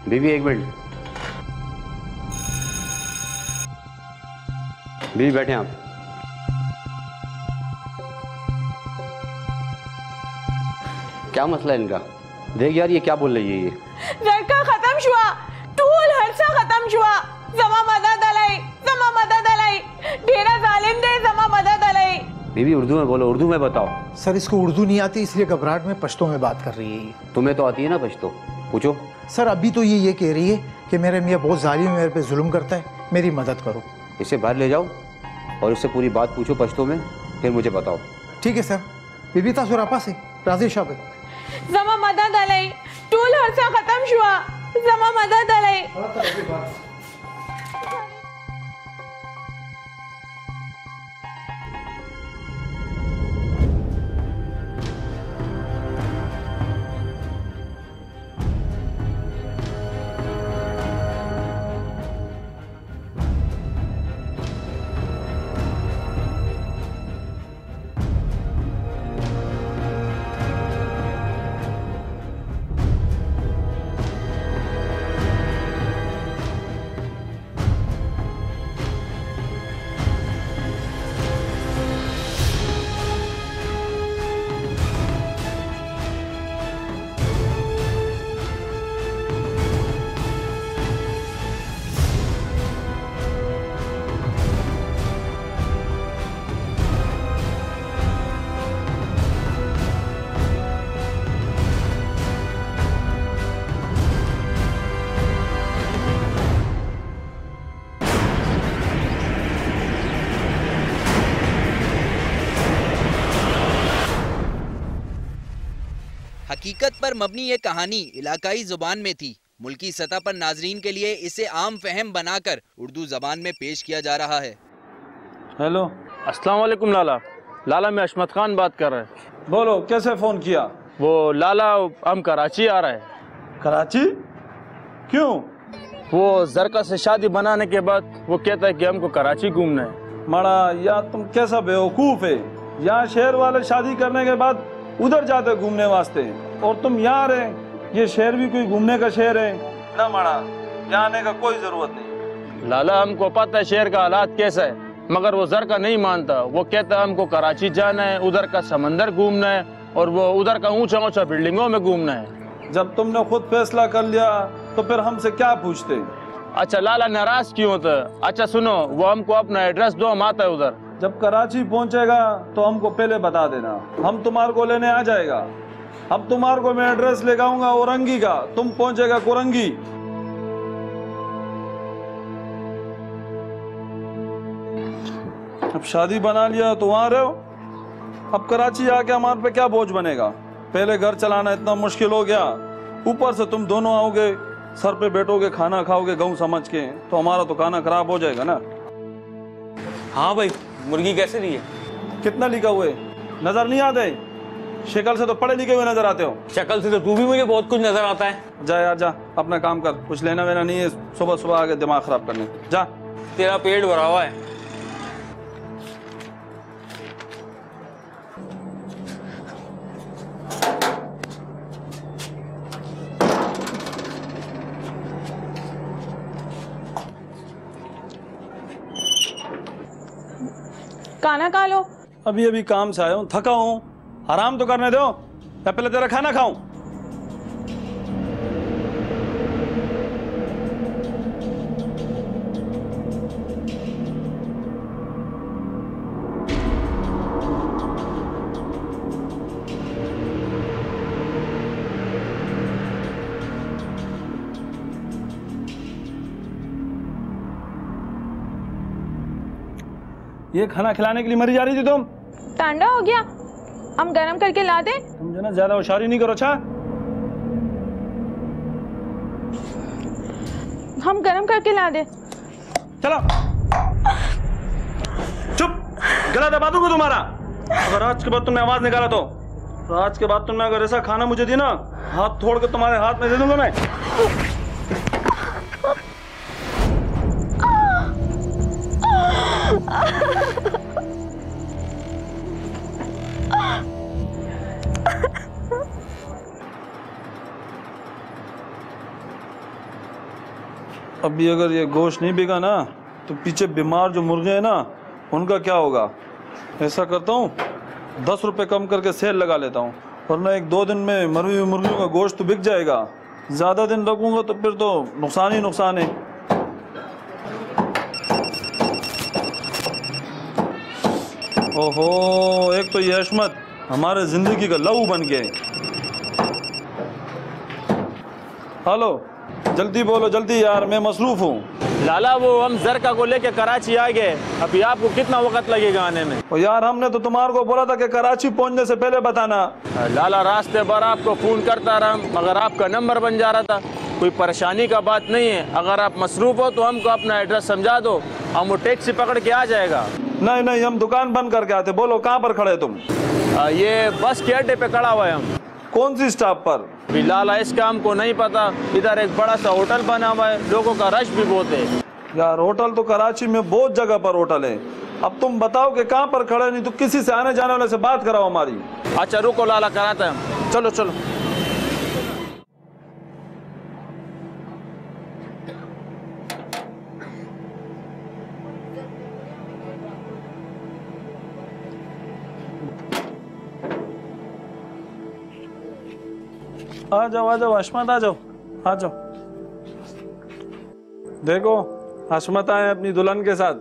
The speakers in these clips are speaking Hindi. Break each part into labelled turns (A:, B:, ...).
A: बीवी एक मिनट। बीवी बैठे आप। क्या मसला है इनका? देख यार ये क्या बोल रही है ये।
B: लड़का खत्म हुआ, टूल हरसा खत्म हुआ, जमा मदद अलाई, जमा मदद अलाई, ढेरा जालिम दे जमा मदद अलाई।
A: बीवी उर्दू में बोलो, उर्दू में बताओ।
C: सर इसको उर्दू नहीं आती इसलिए घबराहट में पश्तो में बात कर रही है।
A: तुम्हें तो आती है ना पश्तो, पूछो।
C: सर अभी तो ये कह रही है कि मेरे मियाँ बहुत जालिम है, मेरे पे जुल्म करता है, मेरी मदद करो।
A: इसे बाहर ले जाओ और इससे पूरी बात पूछो पश्तो में, फिर मुझे बताओ।
C: ठीक है सर। बीबी तासुरापा से राजी शाह
B: जमा मदद अलाई, टूल हरसा खत्म हुआ, जमा मदद अलाई।
D: हकीकत पर मबनी ये कहानी इलाकाई जुबान में थी। मुल्की सतह पर नाजरीन के लिए इसे आम फहम बनाकर उर्दू जबान में पेश किया जा रहा है।
E: हेलो,
F: अस्सलाम वालेकुम लाला। लाला मैं अशमत खान बात कर रहा है।
E: बोलो कैसे फ़ोन किया?
F: वो लाला हम कराची आ रहे हैं।
E: कराची? क्यों?
F: वो जरका से शादी बनाने के बाद वो कहता है कि हमको कराची घूमना है।
E: मड़ा यार तुम कैसा बेवकूफ़ है। यहाँ शहर वाले शादी करने के बाद उधर जाते घूमने वास्ते और तुम यहाँ रहे। ये शहर भी कोई घूमने का शहर है ना मड़ा, यहाँ आने का कोई ज़रूरत नहीं।
F: लाला हमको पता है शहर का हालात कैसा है, मगर वो जरका नहीं मानता। वो कहता है हमको कराची जाना है, उधर का समंदर घूमना है और वो उधर का ऊंचा ऊंचा बिल्डिंगों में घूमना है।
E: जब तुमने खुद फैसला कर लिया तो फिर हमसे क्या पूछते?
F: अच्छा लाला नाराज क्यों होता? अच्छा सुनो, वो हमको अपना एड्रेस दो, हम आता है उधर।
E: जब कराची पहुंचेगा तो हमको पहले बता देना, हम तुम्हारे को लेने आ जाएगा। अब तुम्हारे को मैं एड्रेस ले आऊंगा औरंगी का, तुम पहुंचेगा कुरंगी। अब शादी बना लिया तो वहां रहो। अब कराची आके हमारे पे क्या बोझ बनेगा? पहले घर चलाना इतना मुश्किल हो गया, ऊपर से तुम दोनों आओगे, सर पे बैठोगे, खाना खाओगे गऊ समझ के, तो हमारा तो खाना खराब हो जाएगा ना।
G: हाँ भाई, मुर्गी कैसे ली है?
E: कितना लिखा हुआ है नजर नहीं आते? शक्ल से तो पढ़े लिखे हुए नजर आते हो।
G: शक्ल से तो तू भी मुझे बहुत कुछ नजर आता है।
E: जा यार जा, अपना काम कर, कुछ लेना वेना नहीं है सुबह सुबह आके दिमाग खराब करने। जा।
G: तेरा पेट भरा हुआ है।
B: खाना खा लो।
E: अभी अभी काम से आया हूँ, थका हूँ, आराम तो करने दो। मैं पहले तेरा खाना खाऊं। ये खाना खिलाने के लिए मरी जा रही थी तुम?
B: ठंडा हो गया, हम गरम करके ला दे।
E: तुम जो ना ज्यादा होशियारी नहीं करो। अच्छा
B: हम गरम करके ला दे।
E: चलो चुप, गला दबा दूंगा तुम्हारा अगर आज के बाद तुमने आवाज निकाला तो। आज के बाद तुमने अगर ऐसा खाना मुझे दी ना, हाथ तोड़ के तुम्हारे हाथ में दे दूंगा मैं। अभी अगर ये गोश्त नहीं बिका ना तो पीछे बीमार जो मुर्गे हैं ना उनका क्या होगा। ऐसा करता हूँ 10 रुपये कम करके सेल लगा लेता हूँ, वरना 1-2 दिन में मरी हुई मुर्गियों का गोश्त तो बिक जाएगा। ज़्यादा दिन रखूँगा तो फिर तो नुकसान ही नुकसान है। ओहो, एक तो ये हशमत हमारे ज़िंदगी का लहू बन गए। हेलो, जल्दी बोलो जल्दी यार, मैं मसरूफ़ हूँ।
F: लाला वो हम जरका को लेके कराची आ गए, अभी आपको कितना वक्त लगेगा आने में?
E: और यार हमने तो तुम्हारे को बोला था कि कराची पहुंचने से पहले बताना।
F: लाला रास्ते पर आपको फ़ोन करता रहा मगर आपका नंबर बन जा रहा था। कोई परेशानी का बात नहीं है, अगर आप मसरूफ़ हो तो हमको अपना एड्रेस समझा दो, हम वो टैक्सी पकड़ के आ जाएगा।
E: नहीं नहीं, हम दुकान बंद करके आते। बोलो कहाँ पर खड़े तुम?
F: ये बस के अड्डे पे खड़ा हुआ है हम।
E: कौन सी स्टॉप पर?
F: अभी लाला इसका हमको नहीं पता, इधर एक बड़ा सा होटल बना हुआ है, लोगों का रश भी बहुत है।
E: यार होटल तो कराची में बहुत जगह पर होटल है, अब तुम बताओ कि कहाँ पर खड़े, नहीं तो किसी से आने जाने वाले से बात कराओ हमारी।
F: अच्छा रुको लाला, कराते हैं, चलो चलो।
E: आ जाओ हशमत, आ जाओ। देखो हशमत आए अपनी दुल्हन के साथ।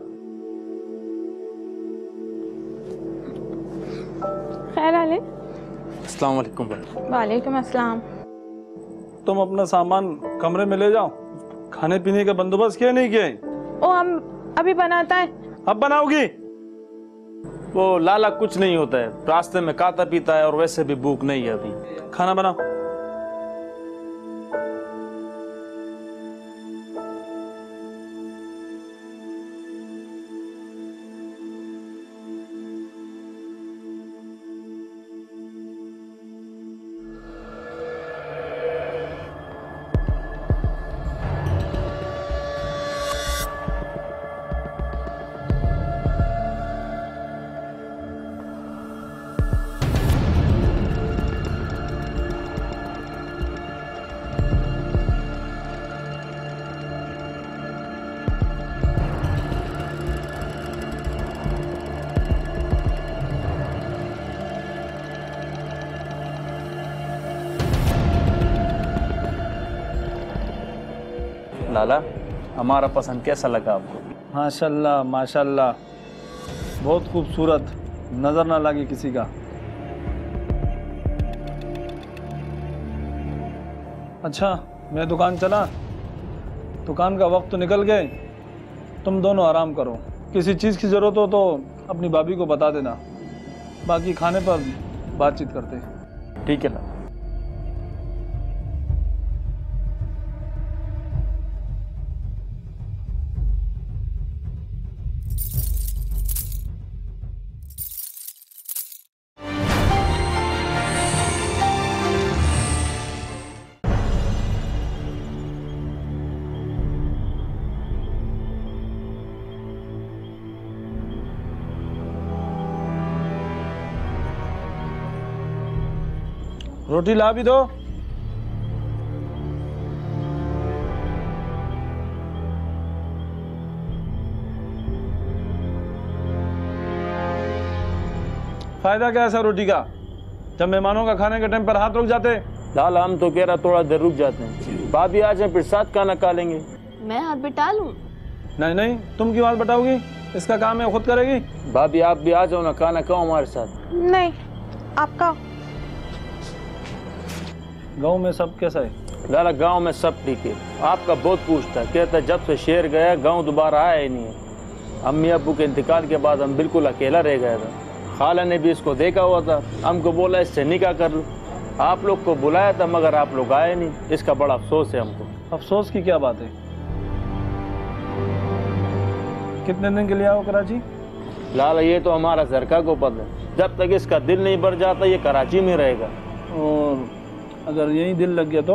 B: खैर आले।
F: अस्सलाम वालेकुम।
B: वालेकुम अस्सलाम।
E: तुम अपना सामान कमरे में ले जाओ, खाने पीने का बंदोबस्त किया नहीं किया?
B: ओ हम अभी बनाता है।
E: अब बनाओगी?
F: वो लाला कुछ नहीं होता है, रास्ते में खाता पीता है और वैसे भी भूख नहीं है अभी।
E: खाना बनाओ।
F: लाला हमारा पसंद कैसा लगा आपको?
E: माशाल्लाह माशाल्लाह, बहुत खूबसूरत, नजर ना लगे किसी का। अच्छा मैं दुकान चला, दुकान का वक्त तो निकल गए, तुम दोनों आराम करो। किसी चीज़ की ज़रूरत हो तो अपनी भाभी को बता देना, बाकी खाने पर बातचीत करते हैं।
F: ठीक है लाला।
E: रोटी ला भी दो। फायदा क्या है ऐसा रोटी का, जब मेहमानों का खाने के टाइम पर हाथ रुक जाते?
F: लाला हम तो कह रहा थोड़ा देर रुक जाते हैं, भाभी आ जाए फिर साथ खाना खा लेंगे।
H: मैं हाथ बटा लूं?
E: नहीं नहीं, तुम क्यों हाथ बटाओगी? इसका काम है खुद करेगी।
F: भाभी आप भी आ जाओ ना, खाना खाओ हमारे साथ।
B: नहीं आपका।
E: गांव में सब कैसा है?
F: लाला गांव में सब ठीक है, आपका बहुत पूछता, कहता जब से शहर गया गांव दोबारा आया ही नहीं है। अम्मी अब्बू के इंतकाल के बाद हम बिल्कुल अकेला रह गया था, खाला ने भी इसको देखा हुआ था, हमको बोला इससे निकाह कर लो। आप लोग को बुलाया था मगर आप लोग आए नहीं, इसका बड़ा अफसोस है हमको।
E: अफसोस की क्या बात है? कितने दिन के लिए आओ कराची?
F: लाला ये तो हमारा सरका को पता है, जब तक इसका दिल नहीं भर जाता ये कराची में रहेगा।
E: और अगर यही दिल लग गया तो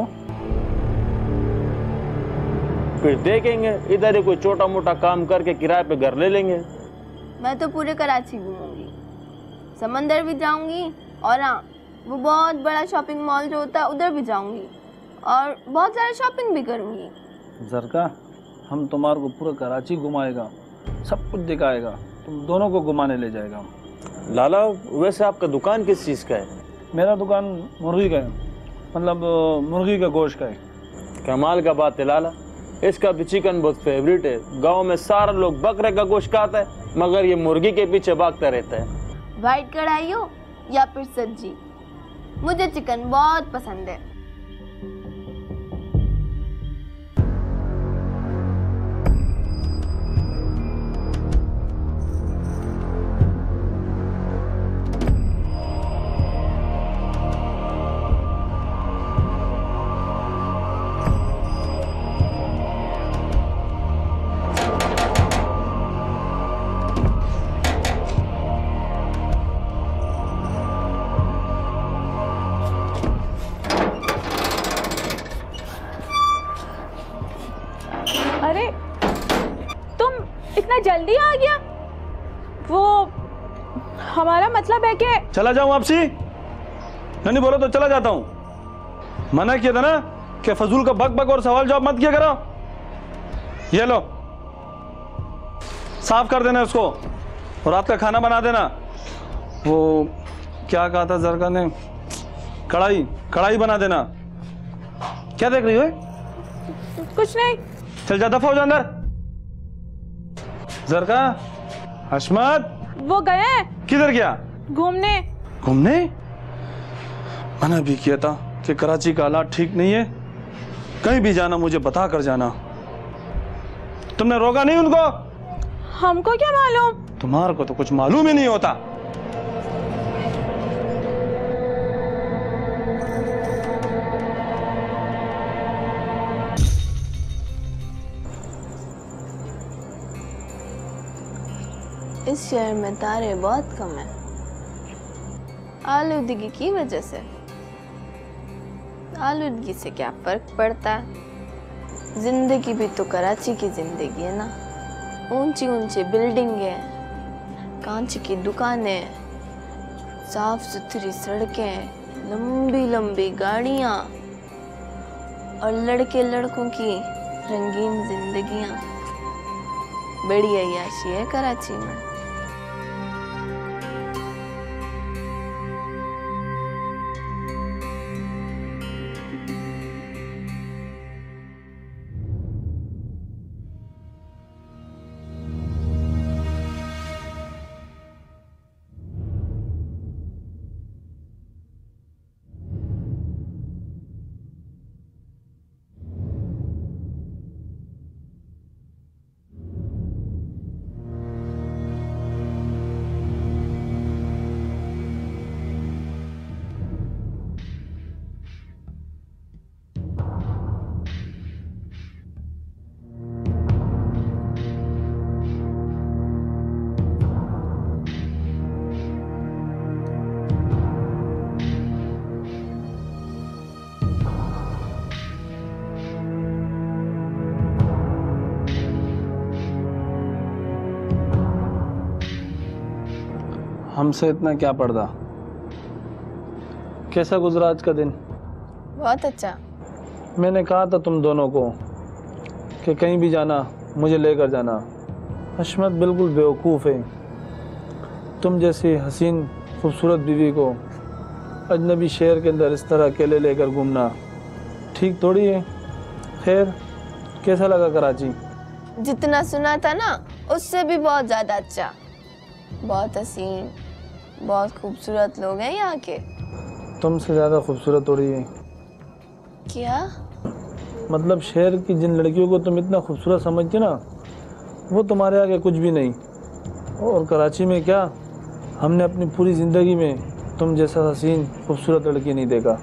F: फिर देखेंगे, इधर ही कोई छोटा मोटा काम करके किराए पे घर ले लेंगे।
H: मैं तो पूरे कराची घूमूंगी, समंदर भी जाऊंगी और हाँ वो बहुत बड़ा शॉपिंग मॉल जो होता है उधर भी जाऊंगी और बहुत सारे शॉपिंग भी करूंगी।
E: जरका हम तुम्हारे को पूरा कराची घुमाएगा, सब कुछ दिखाएगा, तुम दोनों को घुमाने ले जाएगा।
F: लाला वैसे आपका दुकान किस चीज़ का है?
E: मेरा दुकान मुर्गी का है, मतलब मुर्गी का गोश्त का है।
F: कमाल का बात है लाला, इसका भी चिकन बहुत फेवरेट है। गांव में सारे लोग बकरे का गोश्त खाता है, मगर ये मुर्गी के पीछे भागता रहता है।
H: वाइट कढ़ाई हो या फिर सब्जी, मुझे चिकन बहुत पसंद है।
B: अरे तुम इतना जल्दी आ गया? वो हमारा मतलब है कि
E: चला जाऊं आपसी? नहीं बोलो तो चला जाता हूं। मना किया था ना कि फजूल का बक बक और सवाल जवाब मत किया करो। ये लो, साफ कर देना इसको और रात का खाना बना देना। वो क्या कहा था जरका ने, कढ़ाई बना देना। क्या देख रही हो?
B: कुछ नहीं।
E: चल जा, दफा हो जा अंदर। जरका, हशमत
B: वो गए हैं
E: किधर गया?
B: घूमने।
E: मना भी किया था कि कराची का हालात ठीक नहीं है, कहीं भी जाना मुझे बता कर जाना। तुमने रोका नहीं उनको?
B: हमको क्या मालूम?
E: तुम्हारे को तो कुछ मालूम ही नहीं होता।
H: इस शहर में तारे बहुत कम हैं, आलूदगी की वजह से। आलूदगी से क्या फर्क पड़ता है? जिंदगी भी तो कराची की जिंदगी है ना। ऊंची ऊंची बिल्डिंगें, कांच की दुकानें, साफ सुथरी सड़कें, लंबी लंबी गाड़ियां और लड़के लड़कों की रंगीन जिंदगियां। बड़ी अय्याशी है कराची में।
E: हमसे इतना क्या पर्दा? कैसा गुजरा आज का दिन?
H: बहुत अच्छा।
E: मैंने कहा था तुम दोनों को कि कहीं भी जाना मुझे लेकर जाना। हशमत बिल्कुल बेवकूफ़ है। तुम जैसी हसीन खूबसूरत बीवी को अजनबी शहर के अंदर इस तरह अकेले लेकर घूमना ठीक थोड़ी है। खैर, कैसा लगा कराची?
H: जितना सुना था ना उससे भी बहुत ज़्यादा अच्छा। बहुत हसीन, बहुत खूबसूरत लोग हैं यहाँ के।
E: तुमसे ज़्यादा खूबसूरत हो रही है।
H: क्या
E: मतलब शहर की जिन लड़कियों को तुम इतना खूबसूरत समझती ना, वो तुम्हारे आगे कुछ भी नहीं। और कराची में क्या, हमने अपनी पूरी ज़िंदगी में तुम जैसा हसीन खूबसूरत लड़की नहीं देखा।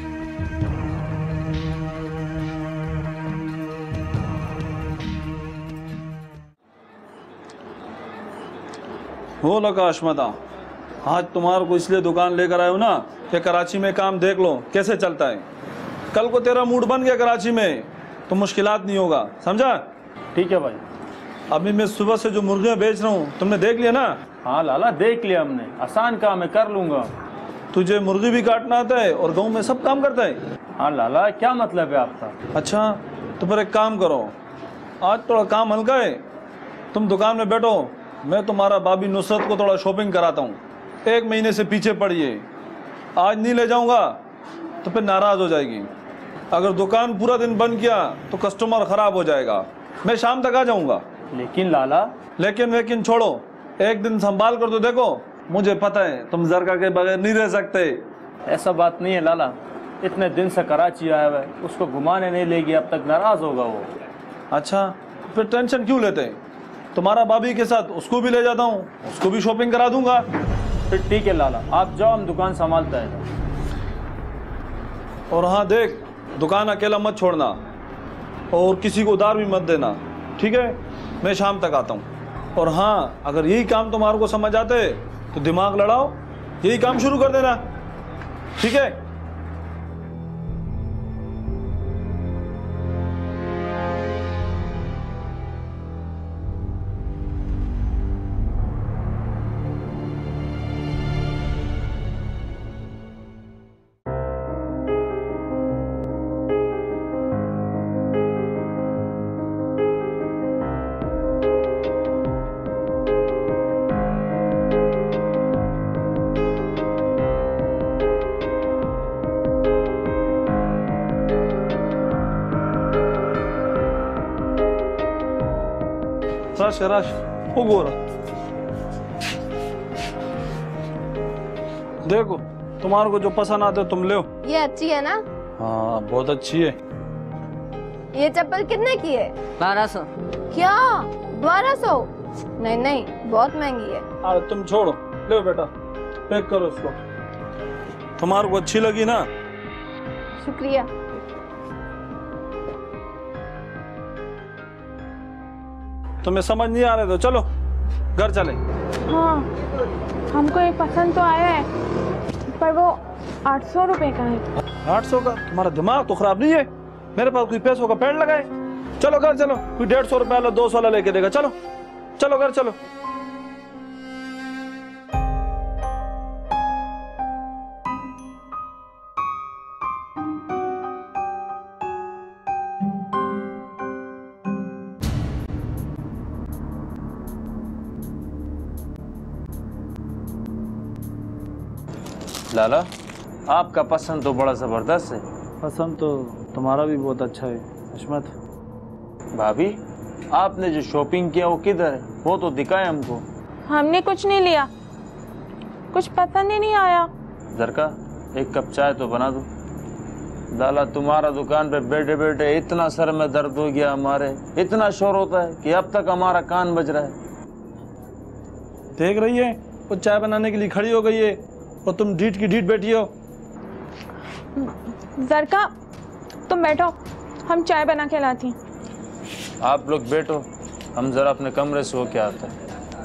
E: हो लगा अशमता, आज तुम्हारे को इसलिए दुकान लेकर आयो ना कि कराची में काम देख लो कैसे चलता है। कल को तेरा मूड बन गया कराची में तो मुश्किलात नहीं होगा, समझा?
F: ठीक है भाई।
E: अभी मैं सुबह से जो मुर्गियाँ बेच रहा हूँ तुमने देख लिया ना?
F: हाँ लाला, देख लिया हमने। आसान काम है, कर लूँगा।
E: तुझे मुर्गी भी काटना आता है और गाँव में सब काम करता है?
F: हाँ लाला, क्या मतलब है आपका?
E: अच्छा, तो फिर एक काम करो, आज थोड़ा काम हल्का है, तुम दुकान में बैठो, मैं तुम्हारा भाभी नुसरत को थोड़ा शॉपिंग कराता हूँ। 1 महीने से पीछे पड़ी है, आज नहीं ले जाऊँगा तो फिर नाराज़ हो जाएगी। अगर दुकान पूरा दिन बंद किया तो कस्टमर ख़राब हो जाएगा। मैं शाम तक आ जाऊँगा।
F: लेकिन लाला,
E: लेकिन छोड़ो, एक दिन संभाल कर तो देखो। मुझे पता है तुम जरका के बगैर नहीं रह सकते।
F: ऐसा बात नहीं है लाला, इतने दिन से कराची आया हुआ है, उसको घुमाने नहीं लेगी, अब तक नाराज़ होगा वो।
E: अच्छा, फिर टेंशन क्यों लेते हैं? तुम्हारा भाभी के साथ उसको भी ले जाता हूँ, उसको भी शॉपिंग करा दूंगा।
F: फिर ठीक है लाला, आप जाओ, हम दुकान संभालता है।
E: और हाँ देख, दुकान अकेला मत छोड़ना और किसी को उधार भी मत देना, ठीक है? मैं शाम तक आता हूँ। और हाँ, अगर यही काम तुम्हारे को समझ आते तो दिमाग लड़ाओ, यही काम शुरू कर देना, ठीक है? रश वो गोरा, देखो तुम्हारे को जो पसंद आते तुम ले।
H: ये अच्छी है ना?
E: हाँ बहुत अच्छी है।
H: ये चप्पल कितने की है?
I: 1200।
H: क्या 1200? नहीं नहीं, बहुत महंगी है।
E: अरे तुम छोड़ो, ले बेटा, पैक करो इसको। तुम्हारे को अच्छी लगी ना?
H: शुक्रिया।
E: तुम्हें समझ नहीं आ रहे तो चलो घर चले।
B: हाँ, हमको ये पसंद तो आया है, पर वो 800 रुपए का है।
E: 800 का? तुम्हारा दिमाग तो खराब नहीं है? मेरे पास कोई पैसों का पेड़ लगाए। चलो घर चलो, कोई 150 रुपए वाला 200 वाला लेके देगा। चलो चलो घर चलो।
F: लाला, आपका पसंद तो बड़ा ज़बरदस्त है।
E: पसंद तो तुम्हारा भी बहुत अच्छा है हशमत।
F: भाभी, आपने जो शॉपिंग किया वो किधर है? वो तो दिखाए हमको।
B: हमने कुछ नहीं लिया, कुछ पसंद ही नहीं आया।
F: जरका, एक कप चाय तो बना दो। लाला, तुम्हारा दुकान पे बैठे बैठे इतना सर में दर्द हो गया हमारे, इतना शोर होता है कि अब तक हमारा कान बज रहा है।
E: देख रही है, वो चाय बनाने के लिए खड़ी हो गई है और तुम ढीठ की ढीठ बैठी हो।
B: जरका, तुम बैठो, हम चाय बना के लाती।
F: आप लोग बैठो, हम जरा अपने कमरे से होके आते हैं।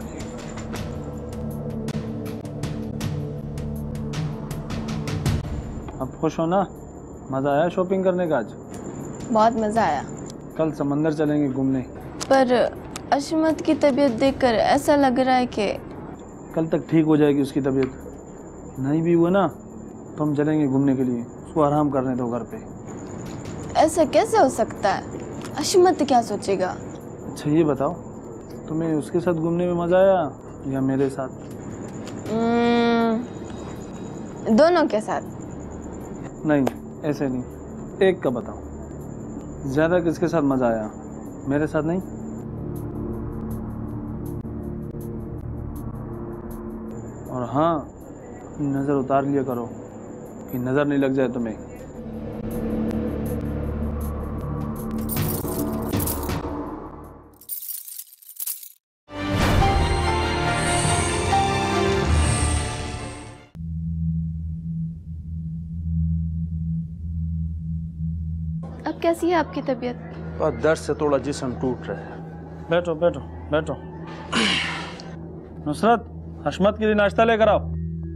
E: अब खुश हो ना? मजा आया शॉपिंग करने का आज?
H: बहुत मजा आया।
E: कल समंदर चलेंगे घूमने।
H: पर अशमत की तबीयत देखकर ऐसा लग रहा है कि
E: कल तक ठीक हो जाएगी उसकी तबीयत। नहीं भी हुआ ना तो हम चलेंगे घूमने के लिए, उसको आराम करने दो घर पे।
H: ऐसा कैसे हो सकता है? अशमत क्या सोचेगा?
E: अच्छा ये बताओ, तुम्हें उसके साथ घूमने में मजा आया या मेरे साथ?
H: दोनों के साथ।
E: नहीं ऐसे नहीं, एक का बताओ। ज़्यादा किसके साथ मजा आया? मेरे साथ नहीं? और हाँ, नज़र उतार लिया करो कि नज़र नहीं लग जाए तुम्हें।
H: अब कैसी है आपकी तबीयत?
F: और दर्द से थोड़ा जिस्म टूट रहा है।
E: बैठो बैठो बैठो। नुसरत, हशमत के लिए नाश्ता लेकर आओ।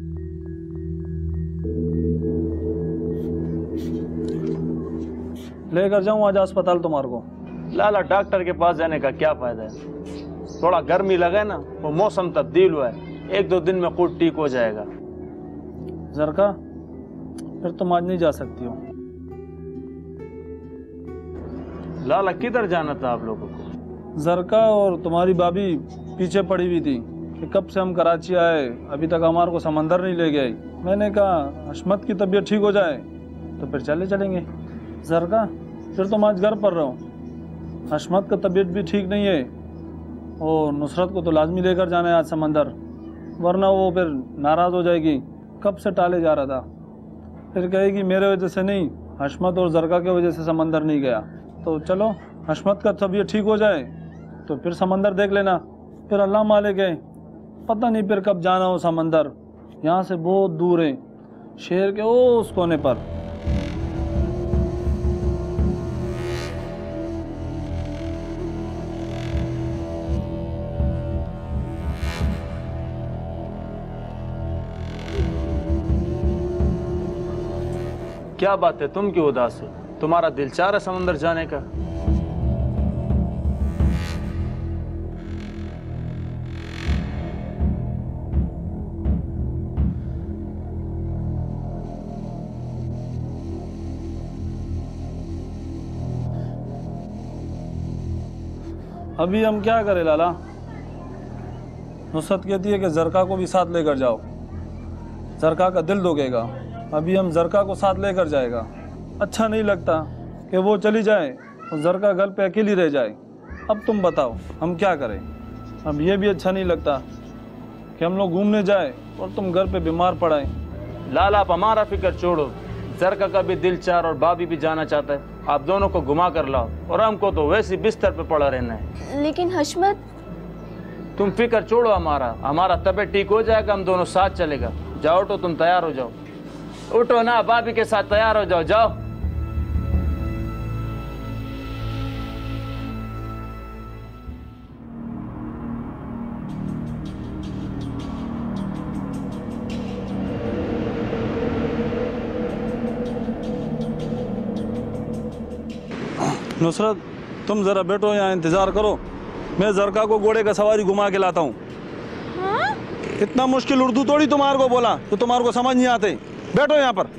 E: लेकर जाऊं आज अस्पताल तुम्हारे को?
F: लाला, डॉक्टर के पास जाने का क्या फायदा है? थोड़ा गर्मी लगे ना, वो मौसम तब्दील हुआ है, 1-2 दिन में खुद ठीक हो जाएगा।
E: जरका, फिर तुम आज नहीं जा सकती हो।
F: लाला, किधर जाना था आप लोगों को?
E: जरका और तुम्हारी भाभी पीछे पड़ी हुई थी कि कब से हम कराची आए, अभी तक हमारे को समंदर नहीं ले गए। मैंने कहा हशमत की तबीयत ठीक हो जाए तो फिर चलेंगे। जरका फिर तुम आज घर पर रहो, हशमत का तबीयत भी ठीक नहीं है और नुसरत को तो लाजमी लेकर जाना है आज समंदर, वरना वो फिर नाराज़ हो जाएगी। कब से टाले जा रहा था, फिर कहेगी मेरे वजह से नहीं, हशमत और जरका की वजह से समंदर नहीं गया। तो चलो हशमत का तबीयत ठीक हो जाए तो फिर समंदर देख लेना, फिर अल्लाह मालिक है, पता नहीं फिर कब जाना हो समंदर। यहाँ से बहुत दूर है, शहर के उस कोने पर।
F: क्या बात है, तुम क्यों उदास हो? तुम्हारा दिल चाह रहा समंदर जाने का?
E: अभी हम क्या करें लाला? नुसरत कहती है कि जरका को भी साथ लेकर जाओ, जरका का दिल दुखेगा। अभी हम जरका को साथ लेकर जाएगा, अच्छा नहीं लगता कि वो चली जाए और जरका घर पे अकेली रह जाए। अब तुम बताओ हम क्या करें? अब ये भी अच्छा नहीं लगता कि हम लोग घूमने जाए और तुम घर पे बीमार पड़ाए।
F: लाला आप हमारा फिक्र छोड़ो, जरका का भी दिल चाह और भाभी भी जाना चाहता है, आप दोनों को घुमा कर लाओ और हमको तो वैसे बिस्तर पे पड़ा रहना है।
H: लेकिन हशमत,
F: तुम फिक्र छोड़ो, हमारा तबीयत ठीक हो जाएगा, हम दोनों साथ चलेगा। जाओ तो तुम तैयार हो जाओ, उठो ना, भाभी के साथ तैयार हो जाओ, जाओ।
E: नुसरत तुम जरा बैठो, यहाँ इंतजार करो, मैं जरका को घोड़े का सवारी घुमा के लाता हूँ।
B: हाँ?
E: इतना मुश्किल उर्दू थोड़ी तुम्हारे को बोला तो तुम्हारे को समझ नहीं आते। बैठो यहाँ पर।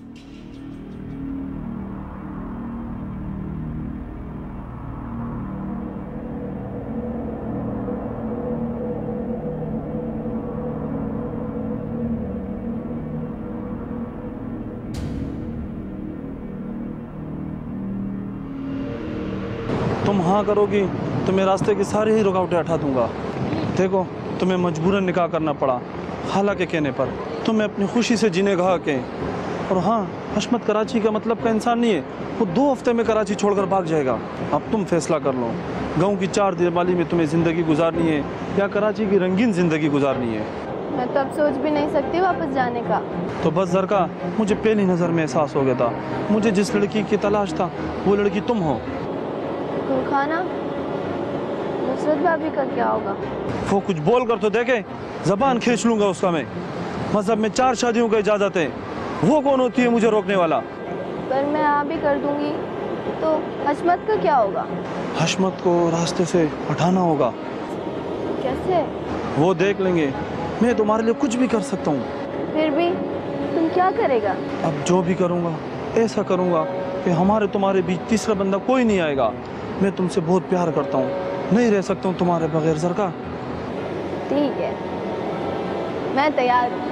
E: तुम हाँ करोगी तो मैं रास्ते की सारी ही रुकावटें हटा दूंगा। देखो तुम्हें मजबूरन निकाह करना पड़ा, हालांकि कहने पर तुम्हें अपनी खुशी से जीने का हक है। और हाँ, हशमत कराची का मतलब का इंसान नहीं है, वो 2 हफ्ते में कराची छोड़कर भाग जाएगा। अब तुम फैसला कर लो, गांव की 4 दिवाली में तुम्हें ज़िंदगी गुजारनी है या कराची की रंगीन ज़िंदगी गुजारनी है।
H: मैं तो अब सोच भी नहीं सकती वापस जाने का।
E: तो बस जरका, मुझे पहली नज़र में एहसास हो गया था, मुझे जिस लड़की की तलाश था वो लड़की तुम हो।
H: गुलखाना, नुसरत भाभी का क्या होगा?
E: वो कुछ बोल कर तो देखे, जबान खींच लूंगा उसका मैं। मजहब में 4 शादियों की इजाजत है, वो कौन होती है मुझे रोकने वाला?
H: पर मैं हाँ भी कर दूंगी तो हशमत का क्या होगा?
E: हशमत को रास्ते से हटाना होगा।
H: कैसे?
E: वो देख लेंगे, मैं तुम्हारे लिए कुछ भी कर सकता हूँ।
H: फिर भी तुम क्या करेगा?
E: अब जो भी करूँगा ऐसा करूँगा कि हमारे तुम्हारे बीच तीसरा बंदा कोई नहीं आएगा। मैं तुमसे बहुत प्यार करता हूँ, नहीं रह सकता हूँ तुम्हारे बगैर जरका।
H: ठीक है, मैं तैयार हूँ।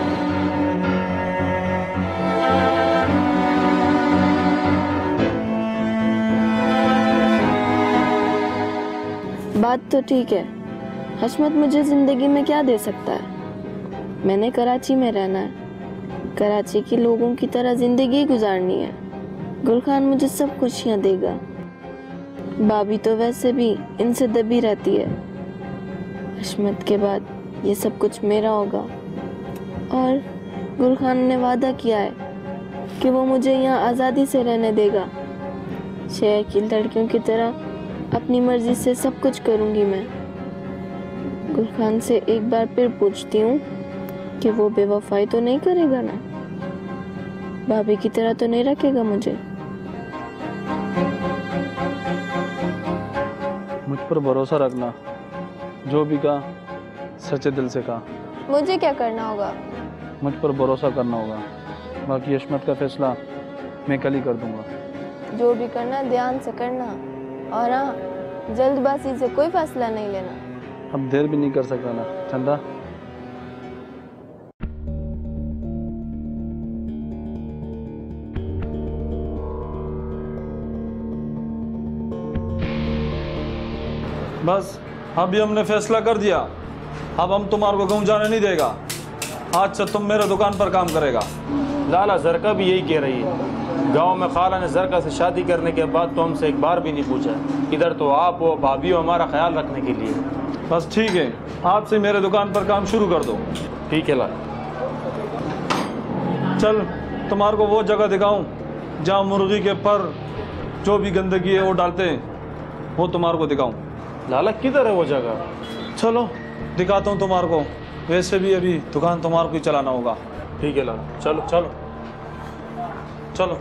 H: बात तो ठीक है, हशमत मुझे जिंदगी में क्या दे सकता है? मैंने कराची में रहना है, कराची के लोगों की तरह जिंदगी गुजारनी है। गुलखान मुझे सब खुशियाँ देगा, भाभी तो वैसे भी इनसे दबी रहती है। हशमत के बाद ये सब कुछ मेरा होगा और गुलखान ने वादा किया है कि वो मुझे यहाँ आज़ादी से रहने देगा। शहर की लड़कियों की तरह अपनी मर्जी से सब कुछ करूँगी मैं। गुलखान से एक बार फिर पूछती हूँ कि वो बेवफाई तो नहीं करेगा ना? भाभी की तरह तो नहीं रखेगा मुझे?
E: मुझ पर भरोसा रखना, जो भी कहा सच्चे दिल से कहा।
H: मुझे क्या करना होगा?
E: मुझ पर भरोसा करना होगा, बाकी हशमत का फैसला मैं कल ही कर दूंगा।
H: जो भी करना ध्यान से करना, और हाँ, जल्दबाजी से कोई फैसला नहीं लेना।
E: अब देर भी नहीं कर सकता ना चंदा। बस अभी हमने फैसला कर दिया, अब हम तुम्हारे को गाँव जाने नहीं देगा। आज से तुम मेरे दुकान पर काम करेगा।
F: लाला जरका भी यही कह रही है। गांव में खाला ने जरका से शादी करने के बाद तो हमसे एक बार भी नहीं पूछा। इधर तो आप हो, भाभी हो, हमारा ख्याल रखने के लिए।
E: बस ठीक है, आज से मेरे दुकान पर काम शुरू कर दो।
F: ठीक है लाला।
E: चल तुम्हारे को वो जगह दिखाऊं जहाँ मुर्गी के पर जो भी गंदगी है वो डालते हैं, वो तुम्हारे को दिखाऊं।
F: लाला किधर है वो जगह?
E: चलो दिखाता हूँ तुम्हारे को। वैसे भी अभी दुकान तुम्हारे को ही चलाना होगा।
F: ठीक है लाला, चलो चलो
E: चलो।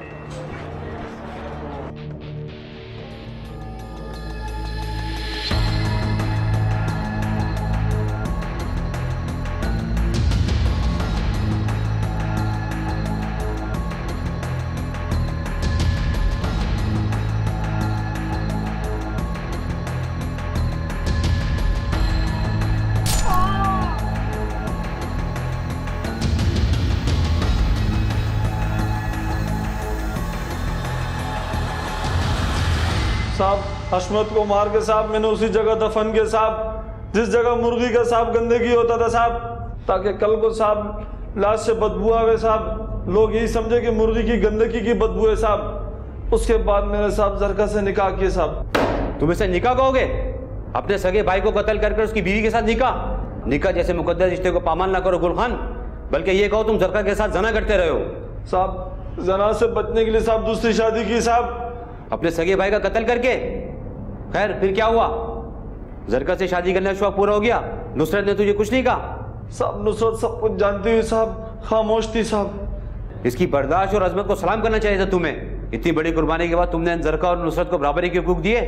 E: साहब हशमत को मार के साहब मैंने उसी जगह दफन के साहब जिस जगह मुर्गी का साहब गंदगी होता था साहब, ताकि कल को साहब लाश से बदबू आवे साहब, लोग यही समझे कि मुर्गी की गंदगी की बदबू है साहब। उसके बाद मैंने साहब जरका से निकाह किया साहब।
A: तुम इसे निकाह कहोगे? अपने सगे भाई को कत्ल कर उसकी बीवी के साथ निकाह? निकाह जैसे मुकद्दस रिश्ते को पामाल ना करो गुल खान, बल्कि ये कहो तुम जरका के साथ जना करते रहे हो।
E: साहब जना से बचने के लिए साहब दूसरी शादी की साहब,
A: अपने सगे भाई का कत्ल करके। खैर फिर क्या हुआ? जरका से शादी करने का शौक पूरा हो गया? नुसरत ने तुझे कुछ नहीं कहा?
E: साहब नुसरत सब कुछ जानती हुई साहब खामोश थी साहब।
A: इसकी बर्दाश्त और अजमत को सलाम करना चाहिए था तुम्हें। इतनी बड़ी कुर्बानी के बाद तुमने जरका और नुसरत को बराबरी के हुकूक दिए।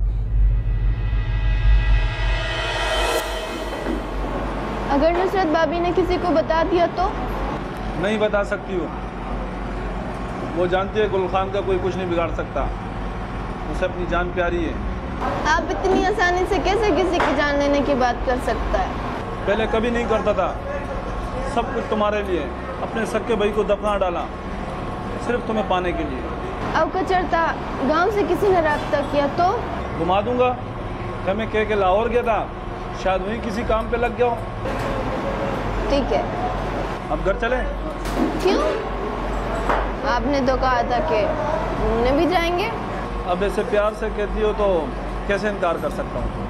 H: अगर नुसरत भाभी ने किसी को बता दिया तो?
E: नहीं बता सकती हो, वो जानती है गुल खान का कोई कुछ नहीं बिगाड़ सकता, उसे अपनी जान प्यारी है।
H: आप इतनी आसानी से कैसे किसी की जान लेने की बात कर सकता है?
E: पहले कभी नहीं करता था, सब कुछ तुम्हारे लिए। अपने सक्के भाई को दफना डाला सिर्फ तुम्हें पाने के लिए।
H: अब कचरता गांव से किसी ने राब्ता किया तो?
E: घुमा दूंगा। क्या मैं कह के लाहौर गया था, शायद वहीं किसी काम पे लग गया हो।
H: ठीक है,
E: अब घर चले?
H: क्यों? आपने तो कहा था कि घूमने भी जाएंगे।
E: अब ऐसे प्यार से कहती हो तो कैसे इनकार कर सकता हूँ।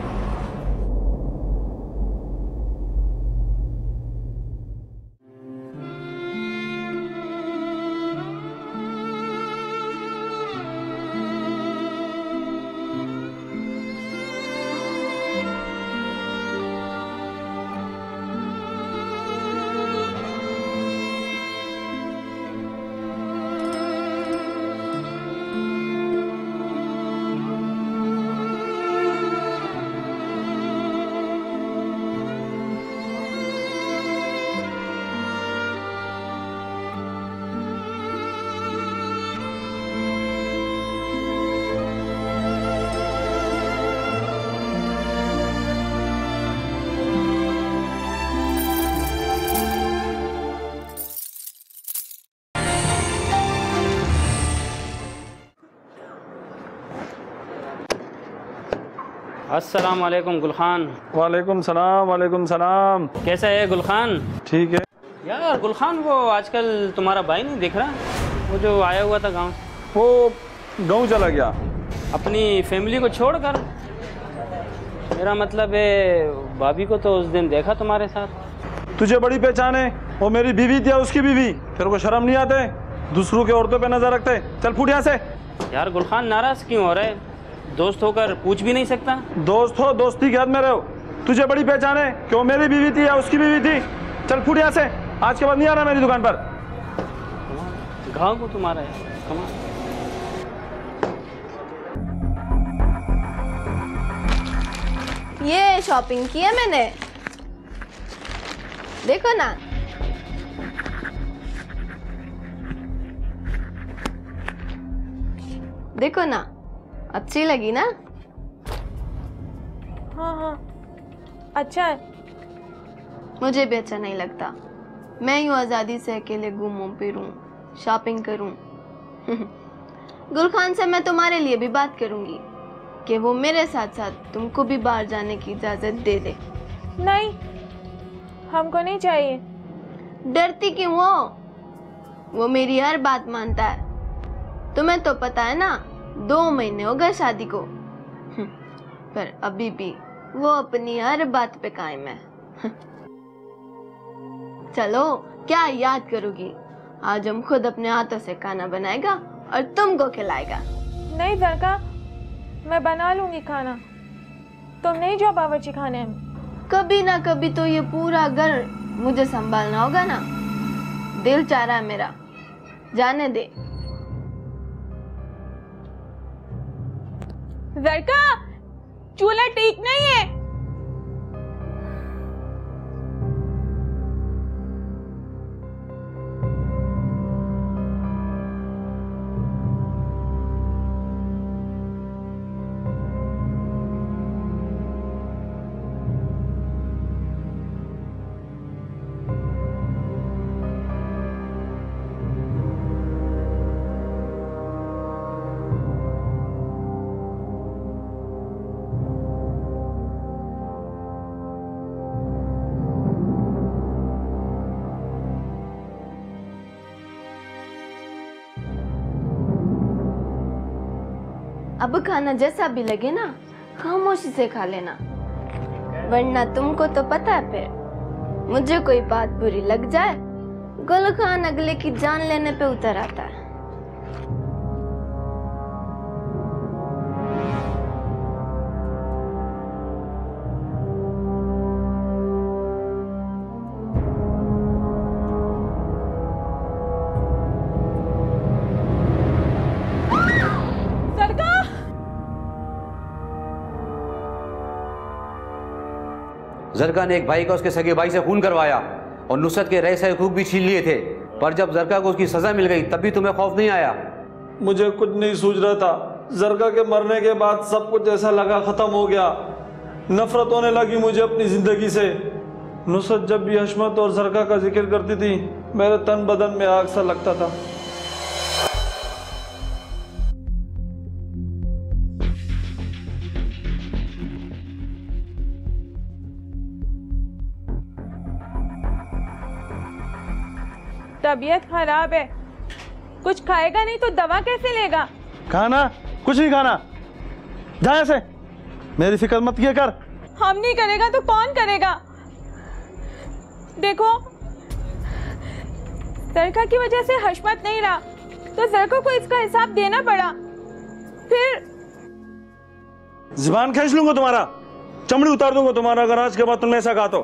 I: अस्सलाम वालेकुम गुलखान।
E: वालेकुम सलाम। वालेकुम सलाम।
I: कैसा है गुलखान?
E: ठीक है
I: यार गुलखान, वो आजकल तुम्हारा भाई नहीं दिख रहा, वो जो आया हुआ था गांव।
E: वो गाँव चला गया
I: अपनी फैमिली को छोड़कर। मेरा मतलब है भाभी को तो उस दिन देखा तुम्हारे साथ।
E: तुझे बड़ी पहचान है, वो मेरी बीवी थी, उसकी बीवी। तेरे को शर्म नहीं आते? दूसरों के औरतों पे नजर रखते? चल फूट यहाँ से।
I: यार गुलखान नाराज क्यों हो रहे? दोस्त होकर पूछ भी नहीं सकता?
E: दोस्त हो, दोस्ती के हाथ में रहो। तुझे बड़ी पहचान है कि वो मेरी बीवी थी या उसकी बीवी थी। चल फूट यहाँ से, आज के बाद नहीं आना मेरी दुकान पर।
I: गाँव को तुम्हारा है कमाल।
H: ये शॉपिंग की है मैंने, देखो ना। देखो ना, अच्छी लगी ना?
B: हाँ हाँ अच्छा है।
H: मुझे भी अच्छा नहीं लगता। मैं यूँ आज़ादी से अकेले घूमूं फिरूं, शॉपिंग करूं। गुलखान से मैं तुम्हारे लिए भी बात करूंगी कि वो मेरे साथ साथ तुमको भी बाहर जाने की इजाज़त दे दे।
B: नहीं, हमको नहीं चाहिए।
H: डरती क्यों हो? वो मेरी हर बात मानता है। तुम्हें तो पता है ना, 2 महीने हो गए शादी को, पर अभी भी वो अपनी हर बात पे कायम है। चलो, क्या याद करोगी? आज हम खुद अपने हाथों से खाना बनाएगा और तुमको खिलाएगा।
B: नहीं ज़रका, मैं बना लूंगी खाना, तुम नहीं जाओ बावर्ची खाने में।
H: कभी ना कभी तो ये पूरा घर मुझे संभालना होगा ना। दिल चाह रहा है मेरा, जाने दे।
B: ज़रका, चूल्हा ठीक नहीं है।
H: अब खाना जैसा भी लगे ना, खामोशी से खा लेना, वरना तुमको तो पता है फिर मुझे कोई बात बुरी लग जाए, गुलखान अगले की जान लेने पे उतर आता है।
A: जरका ने एक भाई का उसके सगे भाई से खून करवाया और नुसरत के रह सहे हुकूक भी छीन लिए थे, पर जब जरका को उसकी सजा मिल गई तब भी तुम्हें खौफ नहीं आया?
E: मुझे कुछ नहीं सूझ रहा था। जरका के मरने के बाद सब कुछ ऐसा लगा खत्म हो गया। नफरत होने लगी मुझे अपनी जिंदगी से। नुसरत जब भी हशमत और जरका का जिक्र करती थी, मेरे तन बदन में आग सा लगता था।
B: तबीयत खराब है, कुछ खाएगा नहीं तो दवा कैसे लेगा?
E: खाना कुछ नहीं खाना, जा ऐसे, मेरी फिक्र मत किया कर।
B: हम नहीं करेगा तो कौन करेगा? देखो, जरका की वजह से हशमत नहीं रहा तो जरका को इसका हिसाब देना पड़ा। फिर
E: जुबान खींच लूंगा तुम्हारा, चमड़ी उतार दूंगा तुम्हारा अगर आज के बाद तुमने ऐसा कहा तो।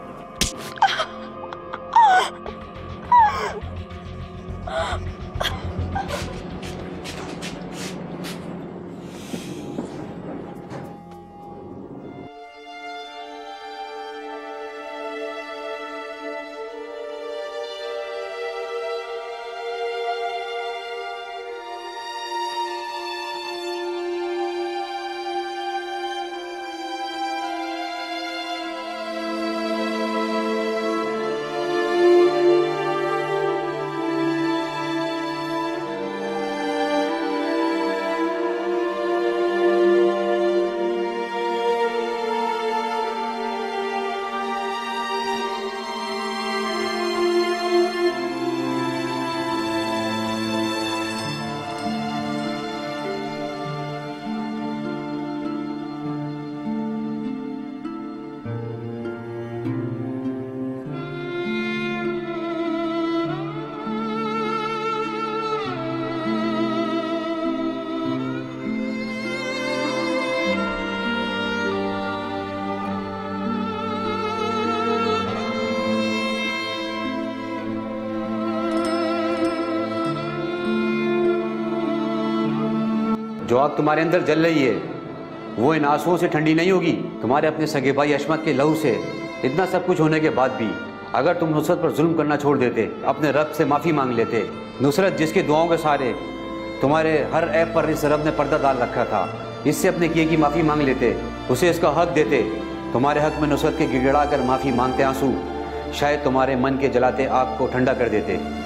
A: जो आग तुम्हारे अंदर जल रही है वो इन आंसुओं से ठंडी नहीं होगी। तुम्हारे अपने सगे भाई अशमत के लहू से इतना सब कुछ होने के बाद भी अगर तुम नुसरत पर जुल्म करना छोड़ देते, अपने रब से माफ़ी मांग लेते, नुसरत जिसके दुआओं के सहारे तुम्हारे हर ऐप पर इस रब ने पर्दा डाल रखा था, इससे अपने किए की माफ़ी मांग लेते, उसे इसका हक देते, तुम्हारे हक में नुसरत के गिड़गिड़ा कर माफ़ी मांगते आंसू शायद तुम्हारे मन के जलाते आग को ठंडा कर देते।